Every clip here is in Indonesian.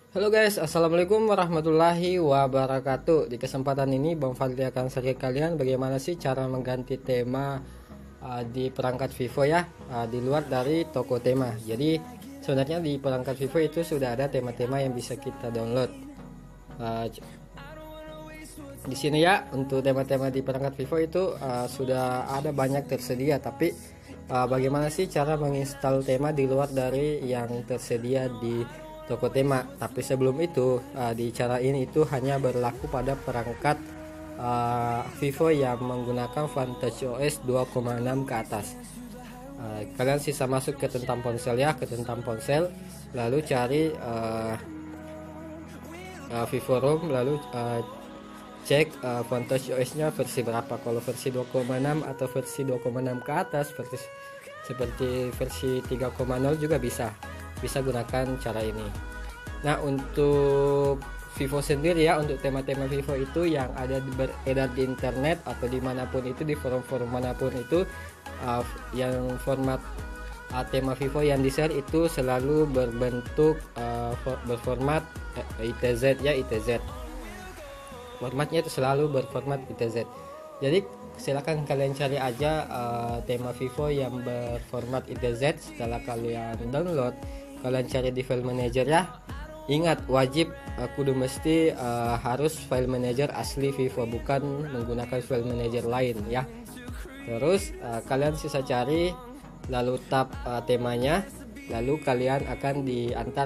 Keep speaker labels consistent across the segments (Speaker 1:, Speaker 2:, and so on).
Speaker 1: Halo guys, assalamualaikum warahmatullahi wabarakatuh. Di kesempatan ini Bang Fadli akan share ke kalian bagaimana sih cara mengganti tema di perangkat Vivo ya, di luar dari toko tema. Jadi sebenarnya di perangkat Vivo itu sudah ada tema-tema yang bisa kita download. Di sini ya, untuk tema-tema di perangkat Vivo itu sudah ada banyak tersedia, tapi bagaimana sih cara menginstal tema di luar dari yang tersedia di toko tema. Tapi sebelum itu, di cara ini itu hanya berlaku pada perangkat Vivo yang menggunakan Vantage OS 2,6 ke atas. Kalian sisa masuk ke tentang ponsel ya, ke tentang ponsel, lalu cari Vivo ROM, lalu cek Vantage OS nya versi berapa. Kalau versi 2,6 atau versi 2,6 ke atas, seperti versi 3,0 juga bisa gunakan cara ini. Nah, untuk Vivo sendiri ya, untuk tema-tema Vivo itu yang ada beredar di internet atau dimanapun itu, di forum-forum manapun itu, yang format tema Vivo yang di share itu selalu berbentuk berformat ITZ ya, ITZ. Formatnya itu selalu berformat ITZ. Jadi silakan kalian cari aja tema Vivo yang berformat ITZ. Setelah kalian download, kalian cari di file manager ya. Ingat, wajib kudu mesti harus file manager asli Vivo, bukan menggunakan file manager lain ya. Terus kalian sisa cari, lalu tab temanya, lalu kalian akan diantar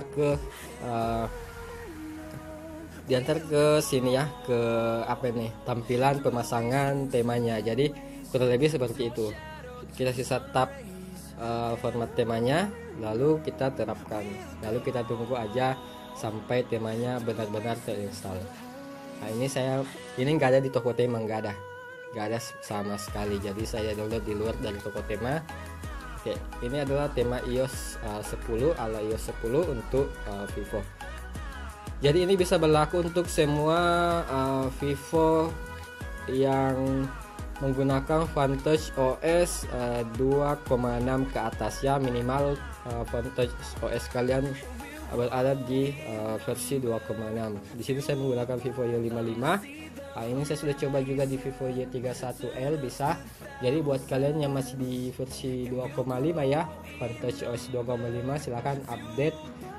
Speaker 1: ke sini ya, ke apa nih, tampilan pemasangan temanya. Jadi kurang lebih seperti itu. Kita sisa tab format temanya, lalu kita terapkan, lalu kita tunggu aja sampai temanya benar-benar terinstall. Nah, ini nggak ada di toko tema, nggak ada sama sekali. Jadi saya download di luar dari toko tema. Oke, ini adalah tema iOS 10 ala iOS 10 untuk Vivo. Jadi ini bisa berlaku untuk semua Vivo yang menggunakan Vantage OS 2,6 ke atas ya. Minimal Vantage OS kalian berada di versi 2,6. Di sini saya menggunakan Vivo Y55. Ini saya sudah coba juga di Vivo Y31L bisa. Jadi buat kalian yang masih di versi 2,5 ya, Vantage OS 2,5, silahkan update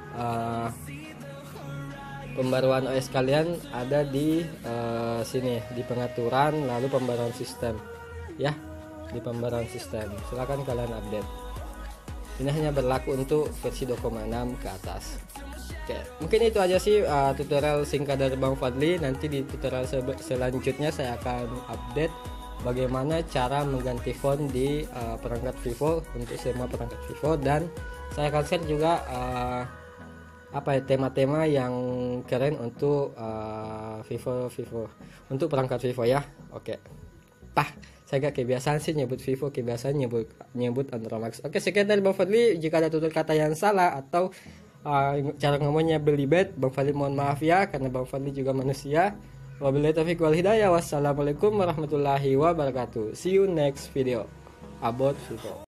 Speaker 1: pembaruan OS kalian ada di sini, di pengaturan, lalu pembaruan sistem ya, di pembaruan sistem silahkan kalian update. Ini hanya berlaku untuk versi 2,6 ke atas. Oke, mungkin itu aja sih tutorial singkat dari Bang Fadli. Nanti di tutorial selanjutnya saya akan update bagaimana cara mengganti font di perangkat Vivo untuk semua perangkat Vivo, dan saya akan share juga tema-tema yang keren untuk Vivo untuk perangkat Vivo ya. Oke. Saya gak kebiasaan sih nyebut Vivo, kebiasaan nyebut Andromax. Oke, sekian dari Bang Fadli. Jika ada tutur kata yang salah atau cara ngomongnya belibet, Bang Fadli mohon maaf ya, karena Bang Fadli juga manusia. Wabillahi taufiq wal hidayah. Wassalamualaikum warahmatullahi wabarakatuh. See you next video about Vivo.